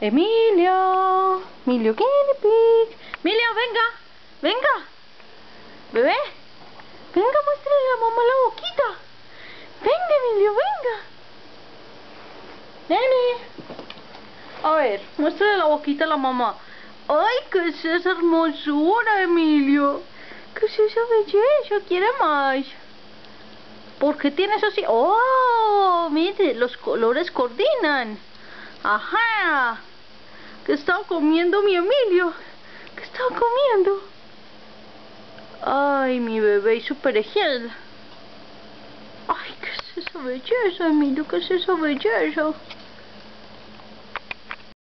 Emilio, Emilio guinea pig. Emilio, venga, venga. Bebé, venga, muéstrale a mamá la boquita. Venga, Emilio, venga. Nene. A ver, muéstrale la boquita a la mamá. ¡Ay, qué es esa hermosura, Emilio! ¿Qué es esa belleza? ¿Quiere más? ¿Por qué tienes así? ¡Oh! Mire, los colores coordinan. ¡Ajá! ¿Qué estaba comiendo mi Emilio? ¿Qué estaba comiendo? ¡Ay, mi bebé y su perejil! ¡Ay, qué es esa belleza, Emilio! ¿Qué es esa belleza?